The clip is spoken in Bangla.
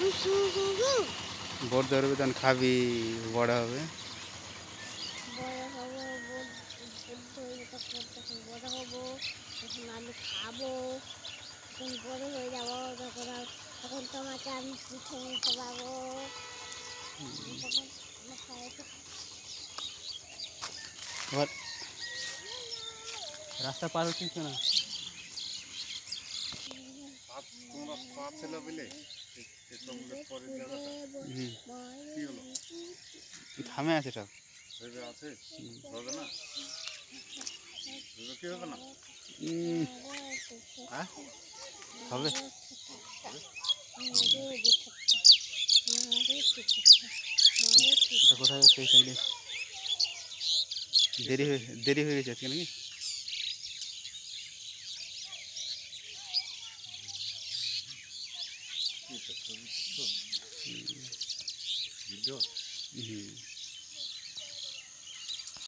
বড় ধরবে তখন খাবি, বড় হবে। বড় হবো, বড় হয়ে তখন বড় হবো, তখন আমি খাবো, তখন বড় হয়ে যাবো, তখন তোমাকে আমি পিঠে নিতে পারবো, তখন আমার সবাইকে আবার রাস্তা পার হচ্ছিস না? তোমরা পা ছিল বলে পরে জায়গাটা কি হলো? থামে আছে সব। ভেবে আছে হবে না, ভেবে কি হবে না? হ্যাঁ হবে। তা কোথায় যাচ্ছে এই সাইডে? দেরি হয়ে গেছে আজকে নাকি? ভিডিও হুম।